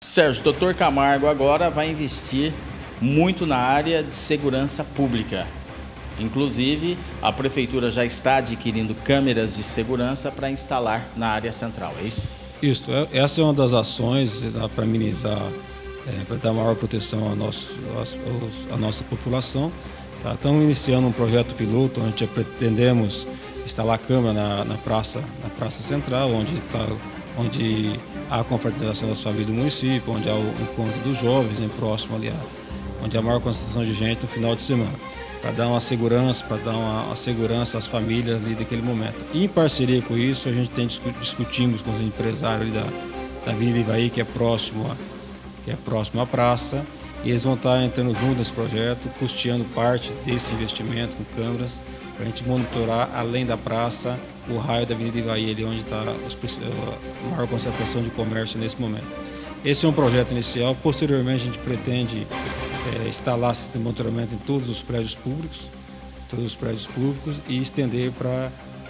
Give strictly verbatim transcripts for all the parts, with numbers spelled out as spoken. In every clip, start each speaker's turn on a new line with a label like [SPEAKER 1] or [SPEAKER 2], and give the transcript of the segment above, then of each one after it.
[SPEAKER 1] Sérgio, doutor Camargo agora vai investir muito na área de segurança pública. Inclusive, a prefeitura já está adquirindo câmeras de segurança para instalar na área central, é isso?
[SPEAKER 2] Isso, essa é uma das ações para amenizar, é, para dar maior proteção à nosso, à nossa população. Tá? Estamos iniciando um projeto piloto onde já pretendemos instalar câmera na, na, praça, na praça central, onde, tá, onde há a confraternização das famílias do município, onde há o encontro dos jovens, né, próximo ali, onde há a maior concentração de gente no final de semana, para dar uma segurança, para dar uma, uma segurança às famílias ali daquele momento. E em parceria com isso, a gente tem discutimos com os empresários ali da, da Avenida Ivaí, que é próximo a, que é próximo à praça, e eles vão estar entrando junto nesse projeto, custeando parte desse investimento com câmeras, para a gente monitorar, além da praça, o raio da Avenida Ivaí, ali onde está a maior concentração de comércio nesse momento. Esse é um projeto inicial. Posteriormente, a gente pretende é, instalar sistema de monitoramento em todos os prédios públicos, todos os prédios públicos e estender para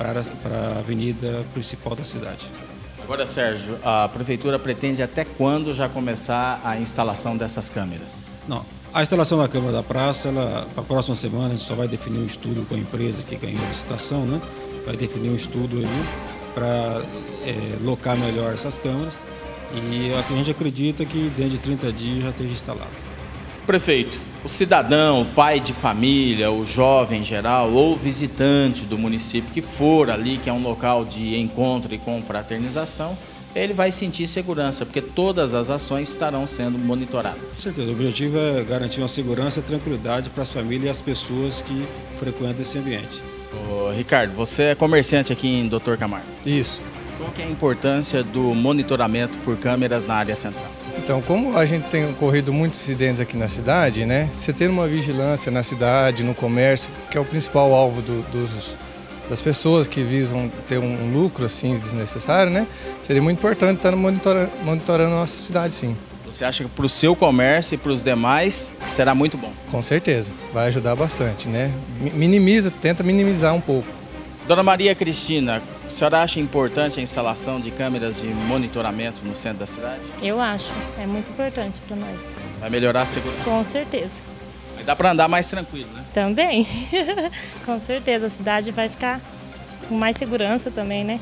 [SPEAKER 2] a avenida principal da cidade.
[SPEAKER 1] Agora, Sérgio, a prefeitura pretende até quando já começar a instalação dessas câmeras?
[SPEAKER 2] Não. A instalação da câmera da praça, para a próxima semana, a gente só vai definir um estudo com a empresa que ganhou a licitação, né? Vai definir um estudo ali para é, locar melhor essas câmeras e a gente acredita que dentro de trinta dias já esteja instalado.
[SPEAKER 1] Prefeito, o cidadão, o pai de família, o jovem em geral ou visitante do município que for ali, que é um local de encontro e confraternização, ele vai sentir segurança, porque todas as ações estarão sendo monitoradas.
[SPEAKER 2] Com certeza, o objetivo é garantir uma segurança e tranquilidade para as famílias e as pessoas que frequentam esse ambiente.
[SPEAKER 1] Ô, Ricardo, você é comerciante aqui em doutor Camargo.
[SPEAKER 3] Isso.
[SPEAKER 1] Qual que é a importância do monitoramento por câmeras na área central?
[SPEAKER 3] Então, como a gente tem ocorrido muitos incidentes aqui na cidade, né? Você ter uma vigilância na cidade, no comércio, que é o principal alvo do, dos, das pessoas que visam ter um lucro assim desnecessário, né? Seria muito importante estar monitorando, monitorando a nossa cidade, sim.
[SPEAKER 1] Você acha que para o seu comércio e para os demais será muito bom?
[SPEAKER 3] Com certeza, vai ajudar bastante, né? Minimiza, tenta minimizar um pouco.
[SPEAKER 1] Dona Maria Cristina, a senhora acha importante a instalação de câmeras de monitoramento no centro da cidade?
[SPEAKER 4] Eu acho, é muito importante para nós.
[SPEAKER 1] Vai melhorar a segurança?
[SPEAKER 4] Com certeza.
[SPEAKER 1] Vai dar para andar mais tranquilo, né?
[SPEAKER 4] Também, com certeza, a cidade vai ficar com mais segurança também, né?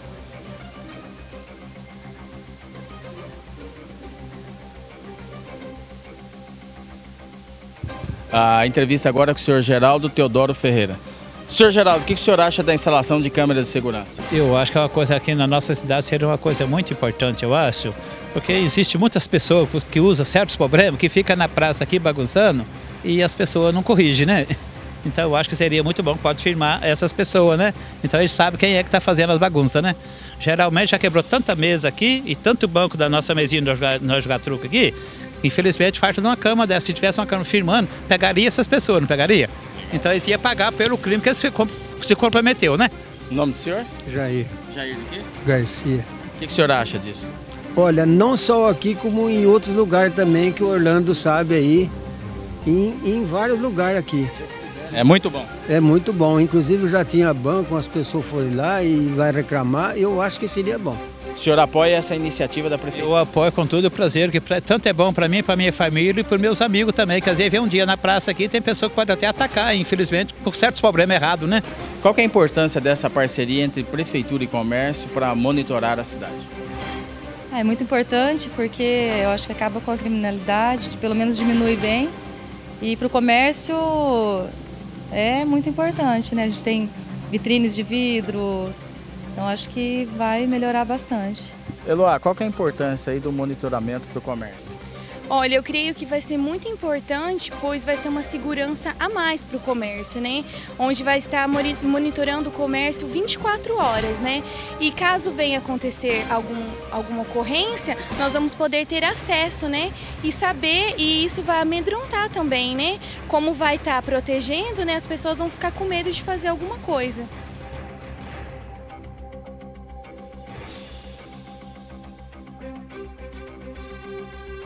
[SPEAKER 1] A entrevista agora com o senhor Geraldo Teodoro Ferreira. Senhor Geraldo, o que o senhor acha da instalação de câmeras de segurança?
[SPEAKER 5] Eu acho que é uma coisa aqui na nossa cidade seria uma coisa muito importante, eu acho, porque existe muitas pessoas que usam certos problemas, que ficam na praça aqui bagunçando e as pessoas não corrigem, né? Então eu acho que seria muito bom, pode firmar essas pessoas, né? Então eles sabem quem é que está fazendo as bagunças, né? Geralmente já quebrou tanta mesa aqui e tanto banco da nossa mesinha nós jogar truco aqui, infelizmente falta de uma cama dessa. Se tivesse uma cama firmando, pegaria essas pessoas, não pegaria? Então eles iam pagar pelo crime que eles se, se comprometeu, né?
[SPEAKER 1] O nome do senhor?
[SPEAKER 6] Jair.
[SPEAKER 1] Jair do quê?
[SPEAKER 6] Garcia.
[SPEAKER 1] O que o senhor acha disso?
[SPEAKER 6] Olha, não só aqui como em outros lugares também, que o Orlando sabe aí, em, em vários lugares aqui.
[SPEAKER 1] É muito bom.
[SPEAKER 6] É muito bom. Inclusive já tinha banco, as pessoas foram lá e vai reclamar, eu acho que seria bom.
[SPEAKER 1] O senhor apoia essa iniciativa da prefeitura?
[SPEAKER 5] Eu apoio com todo o prazer, que pra, tanto é bom para mim, para minha família e para meus amigos também. Quer dizer, vem um dia na praça aqui, tem pessoa que pode até atacar, infelizmente, por certos problemas errados, né?
[SPEAKER 1] Qual que é a importância dessa parceria entre prefeitura e comércio para monitorar a cidade?
[SPEAKER 7] É muito importante porque eu acho que acaba com a criminalidade, pelo menos diminui bem. E para o comércio é muito importante, né? A gente tem vitrines de vidro. Então acho que vai melhorar bastante.
[SPEAKER 1] Eloá, qual que é a importância aí do monitoramento para o comércio?
[SPEAKER 8] Olha, eu creio que vai ser muito importante, pois vai ser uma segurança a mais para o comércio, né? Onde vai estar monitorando o comércio vinte e quatro horas, né? E caso venha acontecer algum, alguma ocorrência, nós vamos poder ter acesso, né? E saber, e isso vai amedrontar também, né? Como vai estar protegendo, né? As pessoas vão ficar com medo de fazer alguma coisa.